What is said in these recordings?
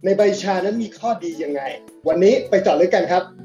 ในใบชานั้นมีข้อดียังไงวันนี้ไปเจาะลึกกันครับ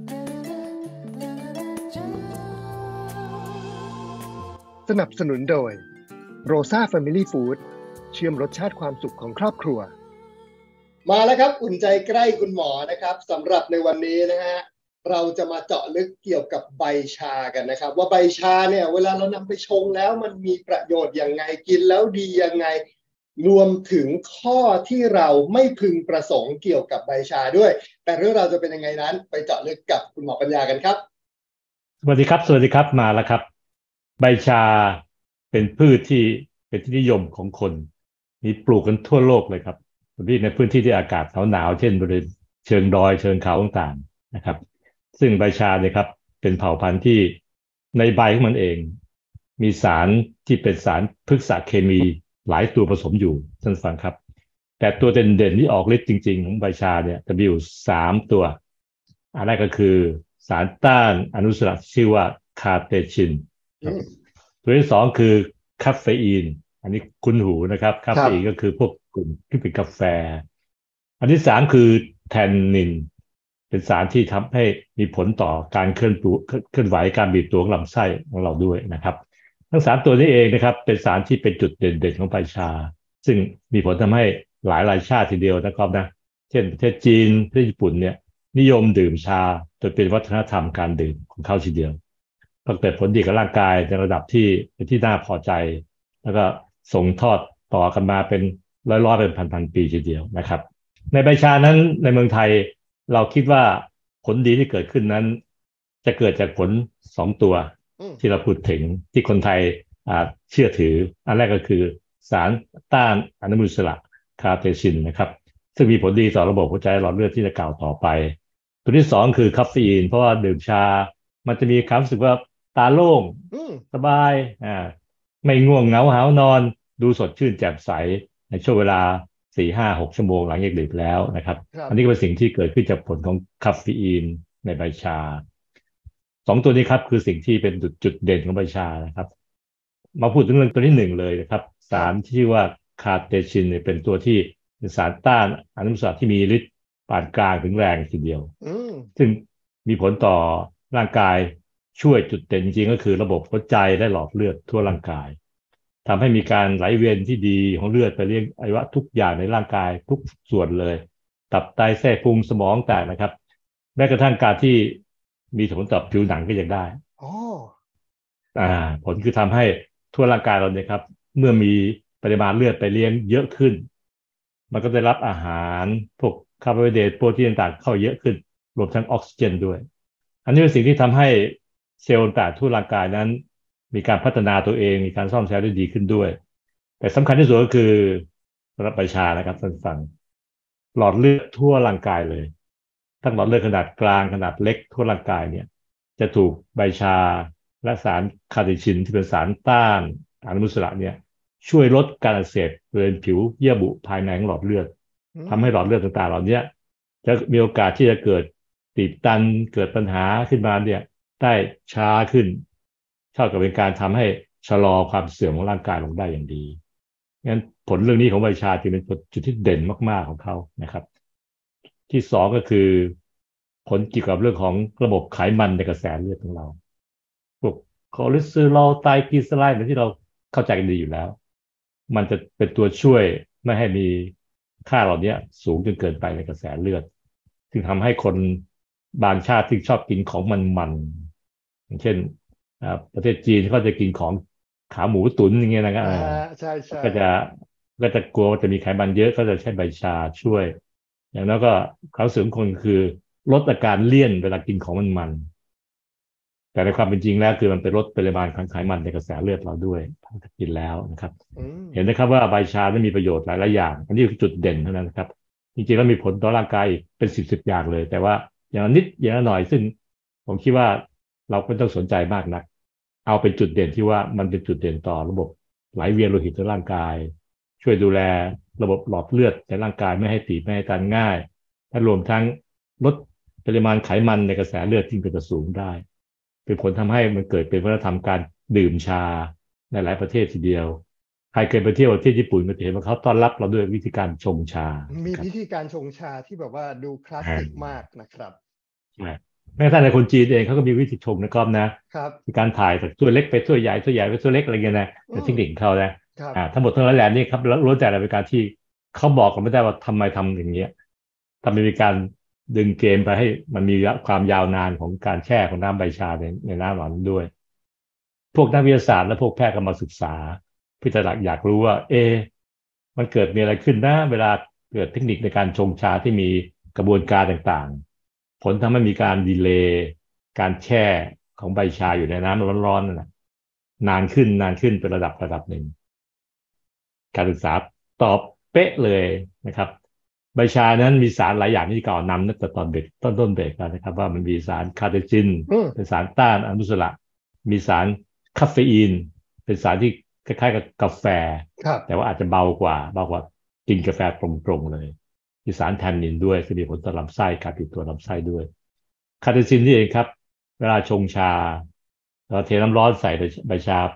สนับสนุนโดย Rosa Family Food เชื่อมรสชาติความสุขของครอบครัวมาแล้วครับอุ่นใจใกล้คุณหมอนะครับสำหรับในวันนี้นะฮะเราจะมาเจาะลึกเกี่ยวกับใบชากันนะครับว่าใบชาเนี่ยเวลาเรานำไปชงแล้วมันมีประโยชน์ยังไงกินแล้วดียังไงรวมถึงข้อที่เราไม่พึงประสงค์เกี่ยวกับใบชาด้วยแต่เรื่องราวจะเป็นยังไงนั้นไปเจาะลึกกับคุณหมอปัญญากันครับสวัสดีครับมาแล้วครับใบชาเป็นพืชที่เป็นที่นิยมของคนมีปลูกกันทั่วโลกเลยครับที่ในพื้นที่ที่อากาศหนาวเช่นบริเวณเชิงดอยเชิงเขาต่างๆนะครับซึ่งใบชาเนี่ยครับเป็นเผ่าพันธุ์ที่ในใบของมันเองมีสารที่เป็นสารพฤกษเคมีหลายตัวผสมอยู่ท่านฟังครับแต่ตัวเด่นๆที่ออกฤทธิ์จริงๆของใบชาเนี่ยจะมีอยู่3ตัวอันแรกก็คือสารต้านอนุมูลอิสระชื่อว่าคาเตชินตัวที่2คือคาเฟอีนอันนี้คุ้นหูนะครับคาเฟอีนก็คือพวกกลุ่มที่เป็นกาแฟอันที่3คือแทนนินเป็นสารที่ทำให้มีผลต่อการเคลื่อนไหวการบีบตัวของลำไส้ของเราด้วยนะครับทั้ง3ตัวนี้เองนะครับเป็นสารที่เป็นจุดเด่นๆของใบชาซึ่งมีผลทำให้หลายชาติทีเดียวนะครับนะเช่นประเทศจีนประเทศญี่ปุ่นเนี่ยนิยมดื่มชาจนเป็นวัฒนธรรมการดื่มของเขาทีเดียวก็เกิดผลดีกับร่างกายในระดับที่เป็นที่น่าพอใจแล้วก็ส่งทอดต่อกันมาเป็นร้อยเป็นพันปีทีเดียวนะครับในใบชานั้นในเมืองไทยเราคิดว่าผลดีที่เกิดขึ้นนั้นจะเกิดจากผล2ตัวที่เราพูดถึงที่คนไทยเชื่อถืออันแรกก็คือสารต้านอนุมูลอิสระคาเทชินนะครับซึ่งมีผลดีต่อระบบหัวใจหลอดเลือดที่จะกล่าวต่อไปตัวที่2คือคาเฟอีนเพราะว่าดื่มชามันจะมีความรู้สึกว่าตาโล่งสบายไม่ง่วงเหงาหาวนอนดูสดชื่นแจ่มใสในช่วงเวลา4-5-6 ชั่วโมงหลังจากดื่มแล้วนะครับอันนี้ก็เป็นสิ่งที่เกิดขึ้นจากผลของคาเฟอีนในใบชา2ตัวนี้ครับคือสิ่งที่เป็นจุดเด่นของใบชานะครับมาพูดถึงเรื่องตัวที่1เลยนะครับสารที่ชื่อว่าคาเตชินเนี่ยเป็นตัวที่เป็นสารต้านอนุมูลอิสระที่มีฤทธิ์ปานกลางถึงแรงทีเดียวซึ่งมีผลต่อร่างกายช่วยจุดเด่นจริงก็คือระบบหัวใจและหลอดเลือดทั่วร่างกายทำให้มีการไหลเวียนที่ดีของเลือดไปเลี้ยงอวัยวะทุกอย่างในร่างกายทุกส่วนเลยตับไตเส้นพุงสมองต่างนะครับแม้กระทั่งการที่มีผลต่อผิวหนังก็ยังได้ผลคือทำให้ทั่วร่างกายเราเนี่ยครับเมื่อมีปริมาณเลือดไปเลี้ยงเยอะขึ้นมันก็ได้รับอาหารพวกคาร์โบไฮเดรตโปรตีนต่างเข้าเยอะขึ้นรวมทั้งออกซิเจนด้วยอันนี้เป็นสิ่งที่ทำให้เซลล์ต่างทั่วร่างกายนั้นมีการพัฒนาตัวเองมีการซ่อมแซมได้ดีขึ้นด้วยแต่สำคัญที่สุดก็คือสำหรับใบชานะครับท่านฟังหลอดเลือดทั่วร่างกายเลยทั้งหลอดเลือดขนาดกลางขนาดเล็กทั่วร่างกายเนี่ยจะถูกใบชาและสารคาเทชินที่เป็นสารต้านอนุมูลอิสระเนี่ยช่วยลดการอักเสบบริเวณผิวเยื่อบุภายในของหลอดเลือดทำให้หลอดเลือดต่างๆเหล่านี้จะมีโอกาสที่จะเกิดตีบตันเกิดปัญหาขึ้นมาเนี่ยได้ช้าขึ้นเท่ากับเป็นการทำให้ชะลอความเสื่อมของร่างกายลงได้อย่างดีงั้นผลเรื่องนี้ของใบชาจึงเป็นจุดที่เด่นมากๆของเขานะครับที่2ก็คือผลเกี่ยวกับเรื่องของระบบไขมันในกระแสเลือดของเราพวกคอเลสเตอรอลไตรกลีเซอไรด์ที่เราเข้าใจกันดีอยู่แล้วมันจะเป็นตัวช่วยไม่ให้มีค่าเหล่านี้สูงจนเกินไปในกระแสเลือดซึ่งทำให้คนบางชาติที่ชอบกินของมันๆอย่างเช่นประเทศจีนเขาจะกินของขาหมูตุ๋นอย่างเงี้ยนะครับใช่ก็จะกลัวว่าจะมีไขมันเยอะก็จะใช้ใบชาช่วยอย่างนั้นก็เขาเสริมคนคือลดอาการเลี่ยนเวลากินของมันแต่ในความเป็นจริงแล้วคือมันไปลดปริมาณของไขมันในกระแสเลือดเราด้วยถ้ากินแล้วนะครับเห็นนะครับว่าใบชาได้มีประโยชน์หลายอย่างอันนี้คือจุดเด่นเท่านั้นครับจริงๆแล้วมีผลต่อร่างกายอีกเป็น10อย่างเลยแต่ว่าอย่างนิดอย่างหน่อยซึ่งผมคิดว่าเราไม่ต้องสนใจมากนักเอาเป็นจุดเด่นที่ว่ามันเป็นจุดเด่นต่อระบบไหลเวียนโลหิตในร่างกายช่วยดูแลระบบหลอดเลือดในร่างกายไม่ให้ตีบไม่ให้ตันง่ายและรวมทั้งลดปริมาณไขมันในกระแสเลือดที่เป็นสูงได้เป็นผลทำให้มันเกิดเป็นวัฒนธรรมการดื่มชาในหลายประเทศทีเดียวรเคยไปเที่ยวที่ญี่ปุ่นก็จะเห็นว่าเขาต้อนรับเราด้วยวิธีการชงชามีครับพิธีการชงชาที่แบบว่าดูคลาสอ่สิกามากนะครับใช่แม้กระทั่งในคนจีนเองเขาก็มีวิธีชงนะครับนะครับมีการถ่ายจากถ้วยเล็กไปถ้วยใหญ่ถ้วยใหญ่ไปถ้วยเล็กอะไรเงี้ยนะเป็นเทคอืมนิคของเขานะครับทั้งหมดทั้งนั้นแหละนี่ครับล้วนแต่เป็นการที่เขาบอกกันไม่ได้ว่าทำไมทำอย่างเงี้ยทำไมมีการดึงเกมไปให้มันมีความยาวนานของการแช่ของน้ำใบชาในน้ำหวานด้วย พวกนักวิทยาศาสตร์และพวกแพทย์ก็มาศึกษาเพื่อจะอยากรู้ว่ามันเกิดมีอะไรขึ้นนะเวลาเกิดเทคนิคในการชงชาที่มีกระบวนการต่างๆผลทำให้มีการดีเลย์การแช่ของใบชาอยู่ในน้ำร้อนๆนั่นนะนานขึ้นเป็นระดับหนึ่งการศึกษาตอบเป๊ะเลยนะครับใบชานั้นมีสารหลายอย่างที่กล่าวนำตั้งแต่ตอนเบรกต้นเบรกแล้วนะครับว่ามันมีสารคาเทคินอืมเป็นสารต้านอนุมูลอิสระมีสารคาเฟอีนเป็นสารที่คล้ายๆกับกาแฟครับแต่ว่าอาจจะเบากว่ากินกาแฟตรงๆเลยมีสารแทนนินด้วยที่มีผลต่อลำไส้การปิดตัวลำไส้ด้วยคาเทคินนี่เองครับเวลาชงชาเราเทน้ำร้อนใส่ใบชา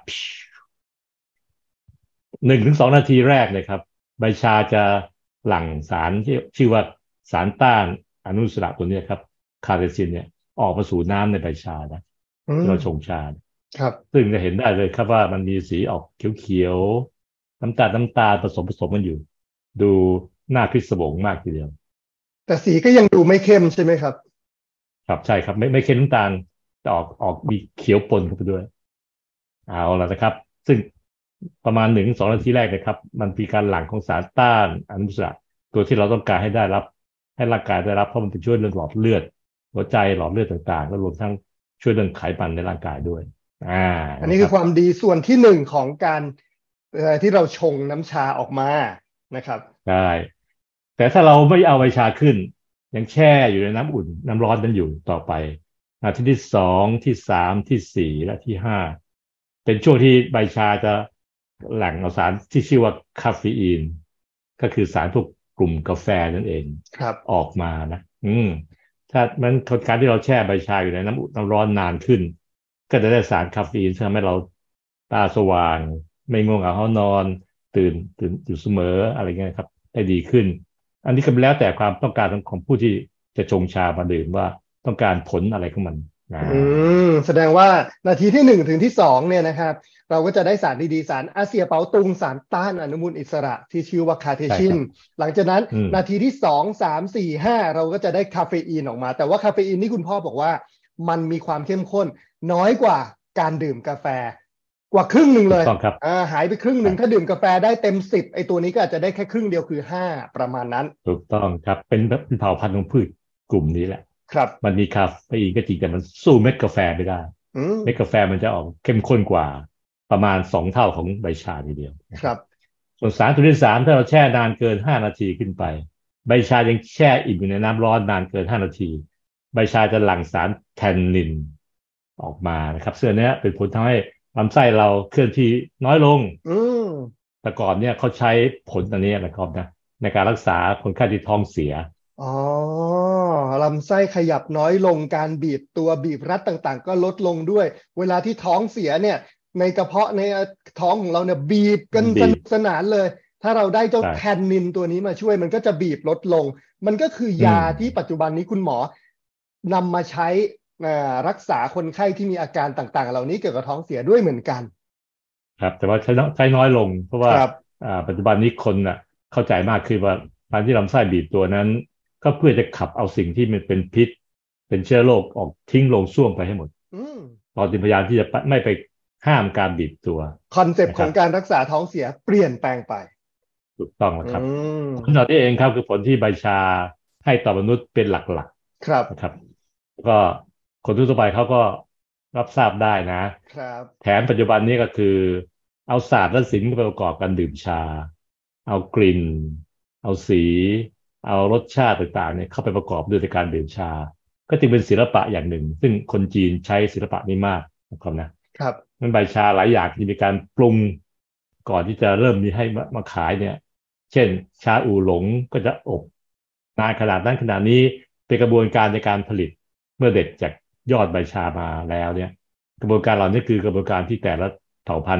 1 ถึง 2 นาทีแรกเลยครับใบชาจะหลั่งสารที่ชื่อว่าสารต้านอนุมูลอิสระตัวนี้ครับคาเทซินเนี่ยออกมาสู่น้ำในใบชานะอืมที่เราชงชาครับซึ่งจะเห็นได้เลยครับว่ามันมีสีออกเขียวๆน้ำตาลผสมกันอยู่ดูน่าพิศวงมากทีเดียวแต่สีก็ยังดูไม่เข้มใช่ไหมครับครับใช่ครับไม่เค็มน้ำตาลแต่ออกมีเขียวปนเข้าไปด้วยเอาละนะครับซึ่งประมาณ1 ถึง 2 นาทีแรกนะครับมันมีการหลั่งของสารต้านอนุมูลอิสระตัวที่เราต้องการให้ได้รับให้ร่างกายได้รับเพราะมันจะช่วยเรื่องหลอดเลือดหัวใจหลอดเลือดต่างๆแล้วรวมทั้งช่วยเรื่องไขมันในร่างกายด้วยอ่าอันนี้นะครับคือความดีส่วนที่หนึ่งของการที่เราชงน้ำชาออกมานะครับได้แต่ถ้าเราไม่เอาใบชาขึ้นยังแช่อยู่ในน้ำอุ่นน้ำร้อนนั้นอยู่ต่อไปนาทีที่2ที่3ที่4และที่5เป็นช่วงที่ใบชาจะหลั่งเอาสารที่ชื่อว่าคาเฟอีนก็คือสารพวกกลุ่มกาแฟนั่นเองครับออกมานะถ้ามันการที่เราแช่ใบชาอยู่ในน้ำร้อนนานขึ้นก็จะได้สารคาเฟอีนที่ทำให้เราตาสว่างไม่ง่วงเหงาหานอนตื่นอยู่เสมออะไรเงี้ยครับได้ดีขึ้นอันนี้ก็แล้วแต่ความต้องการของผู้ที่จะชงชามาดื่มว่าต้องการผลอะไรของมันอืแสดงว่านาทีที่หนึ่งถึงที่สองเนี่ยนะครับเราก็จะได้สารดีๆสารอาเซียเปาตุงสารต้านอนุมูลอิสระที่ชื่อว่าคาเทชินใช่ครับหลังจากนั้นอืมนาทีที่2 3 4 5เราก็จะได้คาเฟอีนออกมาแต่ว่าคาเฟอีนนี่คุณพ่อบอกว่ามันมีความเข้มข้นน้อยกว่าการดื่มกาแฟกว่าครึ่งหนึ่งเลยถูกต้องครับหายไปครึ่งหใช่นึ่งถ้าดื่มกาแฟได้เต็ม 10ไอตัวนี้ก็อาจจะได้แค่ครึ่งเดียวคือ5ประมาณนั้นถูกต้องครับเป็นเผ่าพันธุ์ของพืชกลุ่มนี้แหละครับมันมีคาเฟอีนก็จริงแต่มันสู้เม็ดกาแฟไม่ได้อืมเม็ดกาแฟมันจะออกเข้มข้นกว่าประมาณ2 เท่าของใบชาทีเดียวนะครับครับส่วนสารตัวที่3ถ้าเราแช่นานเกิน5 นาทีขึ้นไปใบชายังแช่อิ่มอยู่ในน้ำร้อนนานเกิน5 นาทีใบชาจะหลั่งสารแทนนินออกมานะครับซึ่งอันเนี้ยเป็นผลทำให้ลำไส้เราเคลื่อนที่น้อยลงอืมแต่ก่อนเนี่ยเขาใช้ผลอันนี้นะครับนะในการรักษาคนไข้ที่ท้องเสียอ๋อลำไส้ขยับน้อยลงการบีบตัวบีบรัดต่างๆก็ลดลงด้วยเวลาที่ท้องเสียเนี่ยในกระเพาะในท้องของเราเนี่ยบีบกันสมันบีบนุกสนานเลยถ้าเราได้เจ้าใช่แทนนินตัวนี้มาช่วยมันก็จะบีบลดลงมันก็คืออืมยาที่ปัจจุบันนี้คุณหมอนำมาใช้รักษาคนไข้ที่มีอาการต่างๆเหล่านี้เกี่ยวกับท้องเสียด้วยเหมือนกันครับแต่ว่าใช้น้อยลงเพราะว่าครับปัจจุบันนี้คนน่ะเข้าใจมากคือว่าการที่ลำไส้บีบตัวนั้นก็เพื่อจะขับเอาสิ่งที่มันเป็นพิษเป็นเชื้อโรคออกทิ้งลงส้วมไปให้หมดอืมเราจึงพยายามที่จะไม่ไปห้ามการบีบตัวคอนเซปต์นะครับของการรักษาท้องเสียเปลี่ยนแปลงไปถูกต้องอืนะครับผลเหมล่านี้เองครับคือผลที่ใบชาให้ต่อมนุษย์เป็นหลักครับนะครับก็คนทั่วไปเขาก็รับทราบได้นะครับแถมปัจจุบันนี้ก็คือเอาศาสตร์และศิลป์ไปประกอบการดื่มชาเอากลิ่นเอาสีเอารสชาติต่างๆเนี่ยเข้าไปประกอบด้วยในการดื่มชาก็จึงเป็นศิลปะอย่างหนึ่งซึ่งคนจีนใช้ศิลปะนี้มากนะครับนะครับมันใบชาหลายอย่างที่มีการปรุงก่อนที่จะเริ่มมีให้มาขายเนี่ยเช่นชาอู่หลงก็จะอบนานขนาดนั้นขนาดนี้ เป็นกระบวนการในการผลิตเมื่อเด็ดจากยอดใบชามาแล้วเนี่ยกระบวนการเหล่านี้คือกระบวนการที่แต่ละเผ่าพันธุ์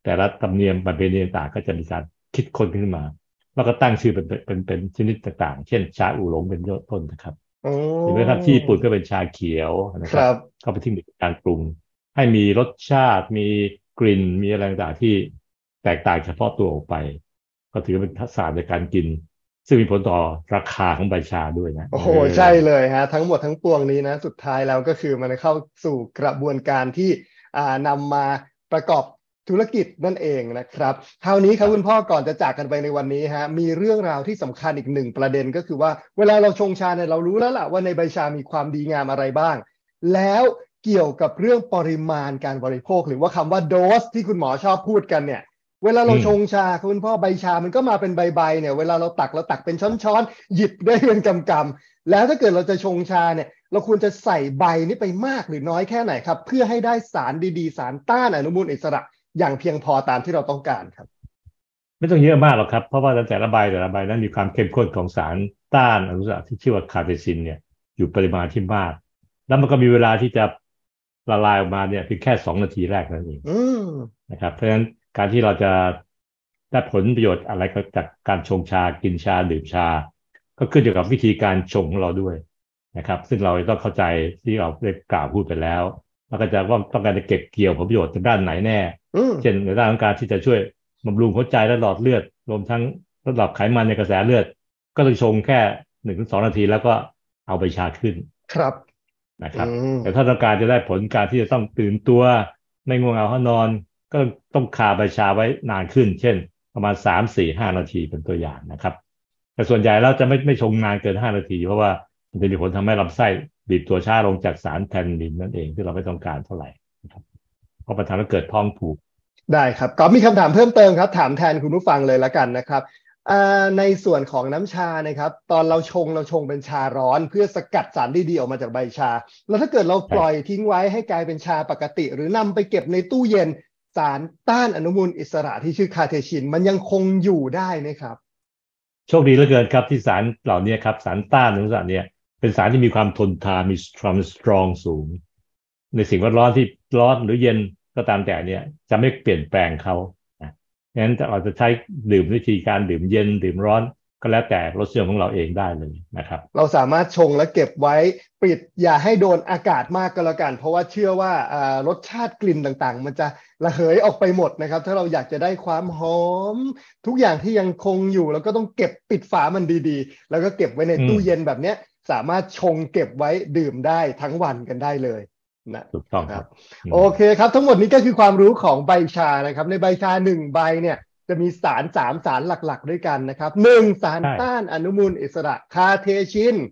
แต่ละธรรมเนียมประเพณีต่างก็จะมีการคิดค้นขึ้นมาแล้วก็ตั้งชื่อเป็นชนิดต่างๆเช่นชาอูหลงเป็นต้นนะครับหรือแม้กระทั่งที่ญี่ปุ่นก็เป็นชาเขียวนะครับก็เป็นเทคนิคการปรุงให้มีรสชาติมีกลิ่นมีอะไรต่างๆที่แตกต่างเฉพาะตัวออกไปก็ถือเป็นทักษะในการกินซึ่งมีผลต่อราคาของใบชาด้วยนะโอ้โหใช่เลยฮะทั้งหมดทั้งปวงนี้นะสุดท้ายแล้วก็คือมันเข้าสู่กระบวนการที่นำมาประกอบธุรกิจนั่นเองนะครับคราวนี้ครับคุณพ่อก่อนจะจากกันไปในวันนี้ฮะมีเรื่องราวที่สำคัญอีกหนึ่งประเด็นก็คือว่าเวลาเราชงชาเนี่ยเรารู้แล้วล่ะว่าในใบชามีความดีงามอะไรบ้างแล้วเกี่ยวกับเรื่องปริมาณการบริโภคหรือว่าคำว่าโดสที่คุณหมอชอบพูดกันเนี่ยเวลาเราชงชาคุณพ่อใบชามันก็มาเป็นใบเนี่ยเวลาเราตักเป็นช้อนหยิบได้เป็นกำๆแล้วถ้าเกิดเราจะชงชาเนี่ยเราควรจะใส่ใบนี้ไปมากหรือน้อยแค่ไหนครับเพื่อให้ได้สารดีๆสารต้านอนุมูลอิสระอย่างเพียงพอตามที่เราต้องการครับไม่ต้องเยอะมากหรอกครับเพราะว่าแต่ละใบนั้นมีความเข้มข้นของสารต้านอนุมูลอิสระที่ชื่อว่าคาเทซินเนี่ยอยู่ปริมาณที่มากแล้วมันก็มีเวลาที่จะละลายออกมาเนี่ยเพียงแค่2 นาทีแรกนั่นเองนะครับเพราะฉะนั้นการที่เราจะได้ผลประโยชน์อะไรก็จากการชงชากินชาดื่มชาก็ขึ้นอยู่กับวิธีการชงของเราด้วยนะครับซึ่งเราต้องเข้าใจที่เราได้กล่าวพูดไปแล้วแล้วก็จะว่าต้องการจะเก็บเกี่ยวผลประโยชน์ทางด้านไหนแน่เช่นในด้านของการที่จะช่วยบำรุงหัวใจและหลอดเลือดรวมทั้งลดระดับไขมันในกระแสเลือดก็ต้องชงแค่1 ถึง 2 นาทีแล้วก็เอาไปชาขึ้นครับนะครับแต่ถ้าต้องการจะได้ผลการที่จะต้องตื่นตัวไม่ง่วงเหงาหานอนก็ต้องคาใบชาไว้นานขึ้นเช่นประมาณ3-4-5 นาทีเป็นตัวอย่างนะครับแต่ส่วนใหญ่เราจะไม่ชงนานเกิน5 นาทีเพราะว่ามันจะมีผลทำให้ลำไส้บีบตัวช้าลงจากสารแทนนินนั่นเองที่เราไม่ต้องการเท่าไหร่นะครับเพราะมันทำให้เกิดท้องผูกได้ครับก็มีคำถามเพิ่มเติมครับถามแทนคุณผู้ฟังเลยละกันนะครับในส่วนของน้ำชานะครับตอนเราชงเป็นชาร้อนเพื่อสกัดสารดีๆออกมาจากใบชาแล้วถ้าเกิดเราปล่อยทิ้งไว้ให้กลายเป็นชาปกติหรือนำไปเก็บในตู้เย็นสารต้านอนุมูลอิสระที่ชื่อคาเทชินมันยังคงอยู่ได้ไหมครับโชคดีเหลือเกินครับที่สารเหล่านี้ครับสารต้านอนุมูลอิสระเนี่ยเป็นสารที่มีความทนทานมีความสตรองสูงในสิ่งแวดล้อมที่ร้อนหรือเย็นก็ตามแต่เนี่ยจะไม่เปลี่ยนแปลงเขางั้นเราจะใช้ดื่มวิธีการดื่มเย็นดื่มร้อนก็แล้วแต่รสนิยมของเราเองได้เลยนะครับเราสามารถชงและเก็บไว้ปิดอย่าให้โดนอากาศมากก็แล้วกันเพราะว่าเชื่อว่ารสชาติกลิ่นต่างๆมันจะระเหยออกไปหมดนะครับถ้าเราอยากจะได้ความหอมทุกอย่างที่ยังคงอยู่แล้วก็ต้องเก็บปิดฝามันดีๆแล้วก็เก็บไว้ในตู้เย็นแบบนี้สามารถชงเก็บไว้ดื่มได้ทั้งวันกันได้เลยนะถูกต้องครับโอเคครับทั้งหมดนี้ก็คือความรู้ของใบชานะครับในใบชา1 ใบเนี่ยจะมี3 สารหลักๆด้วยกันนะครับ1สารต้านอนุมูลอิสระคาเทชิน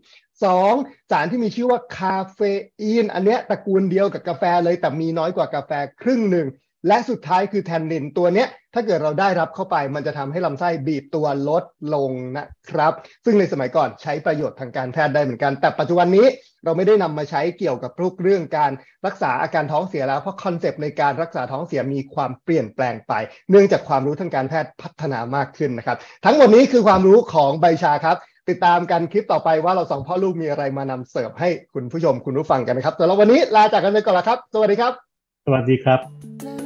2สารที่มีชื่อว่าคาเฟอีนอันเนี้ยตระกูลเดียวกับกาแฟเลยแต่มีน้อยกว่ากาแฟครึ่งหนึ่งและสุดท้ายคือแทนนินตัวเนี้ยถ้าเกิดเราได้รับเข้าไปมันจะทำให้ลำไส้บีบตัวลดลงนะครับซึ่งในสมัยก่อนใช้ประโยชน์ทางการแพทย์ได้เหมือนกันแต่ปัจจุบันนี้เราไม่ได้นำมาใช้เกี่ยวกับเรื่องการรักษาอาการท้องเสียแล้วเพราะคอนเซปต์ในการรักษาท้องเสียมีความเปลี่ยนแปลงไปเนื่องจากความรู้ทางการแพทย์พัฒนามากขึ้นนะครับทั้งหมดนี้คือความรู้ของใบชาครับติดตามกันคลิปต่อไปว่าเรา2 พ่อลูกมีอะไรมานำเสิร์ฟให้คุณผู้ชมคุณผู้ฟังกันนะครับแต่ละวันนี้ลาจากกันไปก่อนละครับสวัสดีครับสวัสดีครับ